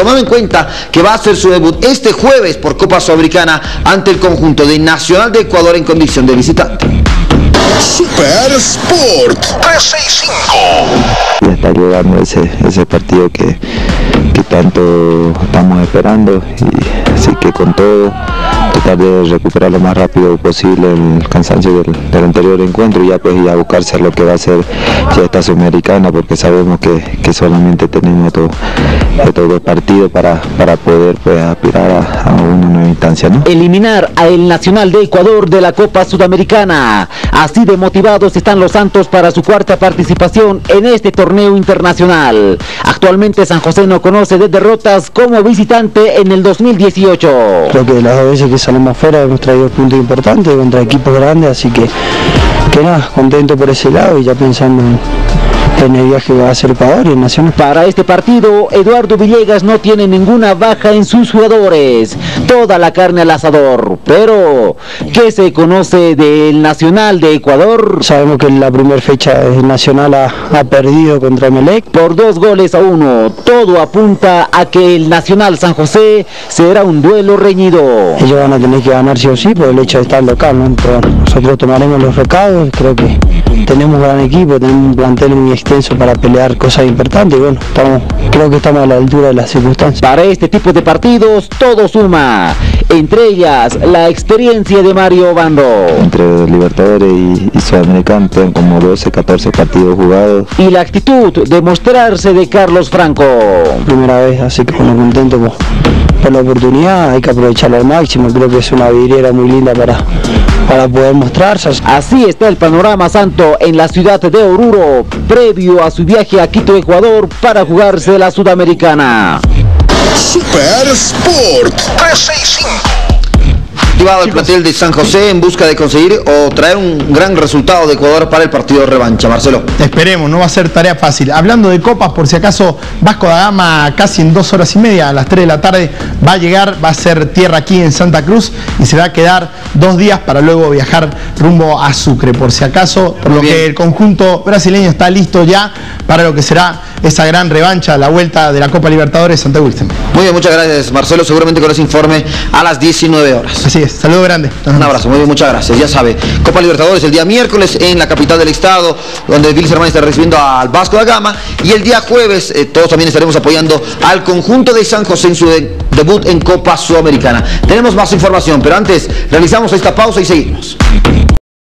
tomando en cuenta que va a hacer su debut este jueves por Copa Sudamericana ante el conjunto de Nacional de Ecuador en condición de visitante. Super Sport 365. Ya está llegando ese partido que tanto estamos esperando, y así que con todo tratar de recuperar lo más rápido posible el cansancio del anterior encuentro, y ya pues ya buscarse lo que va a ser ya esta Sudamericana, porque sabemos que solamente tenemos estos dos partidos para poder pues aspirar a una nueva instancia, ¿no? Eliminar a el Nacional de Ecuador de la Copa Sudamericana. Así de motivados están los Santos para su cuarta participación en este torneo internacional. Actualmente San José no conoce de derrotas como visitante en el 2018. Creo que las dos veces que salimos afuera hemos traído puntos importantes contra equipos grandes, así que nada, contento por ese lado y ya pensando en el viaje que va a hacer Ecuador y en Nacional. Para este partido, Eduardo Villegas no tiene ninguna baja en sus jugadores, toda la carne al asador. Pero, ¿qué se conoce del Nacional de Ecuador? Sabemos que en la primera fecha el Nacional ha perdido contra Emelec por 2-1. Todo apunta a que el Nacional San José será un duelo reñido. Ellos van a tener que ganar sí o sí por el hecho de estar local, ¿no? Pero nosotros tomaremos los recados, creo que tenemos un gran equipo, tenemos un plantel muy extenso para pelear cosas importantes, y bueno, creo que estamos a la altura de las circunstancias. Para este tipo de partidos todo suma, entre ellas la experiencia de Mario Bando. Entre Libertadores y Sudamericana tienen como 12, 14 partidos jugados. Y la actitud de mostrarse de Carlos Franco. Primera vez, así que bueno, contento por la oportunidad, hay que aprovecharla al máximo, creo que es una vidriera muy linda para poder mostrarse. Así está el panorama santo en la ciudad de Oruro, previo a su viaje a Quito, Ecuador, para jugarse la Sudamericana. Super Sport 365. Activado el plantel de San José en busca de conseguir o traer un gran resultado de Ecuador para el partido de revancha. Marcelo. Esperemos, no va a ser tarea fácil. Hablando de copas, por si acaso, Vasco da Gama casi en 2 horas y media, a las 3 de la tarde, va a llegar, va a hacer tierra aquí en Santa Cruz y se va a quedar 2 días para luego viajar rumbo a Sucre, por si acaso, por lo que el conjunto brasileño está listo ya para lo que será esa gran revancha, la vuelta de la Copa Libertadores ante Wilson. Muy bien, muchas gracias Marcelo, seguramente con ese informe a las 19 horas. Así es, saludo grande. Un abrazo, muy bien, muchas gracias. Ya sabe, Copa Libertadores el día miércoles en la capital del estado, donde Wilson está recibiendo al Vasco da Gama, y el día jueves todos también estaremos apoyando al conjunto de San José en su debut en Copa Sudamericana. Tenemos más información, pero antes realizamos esta pausa y seguimos.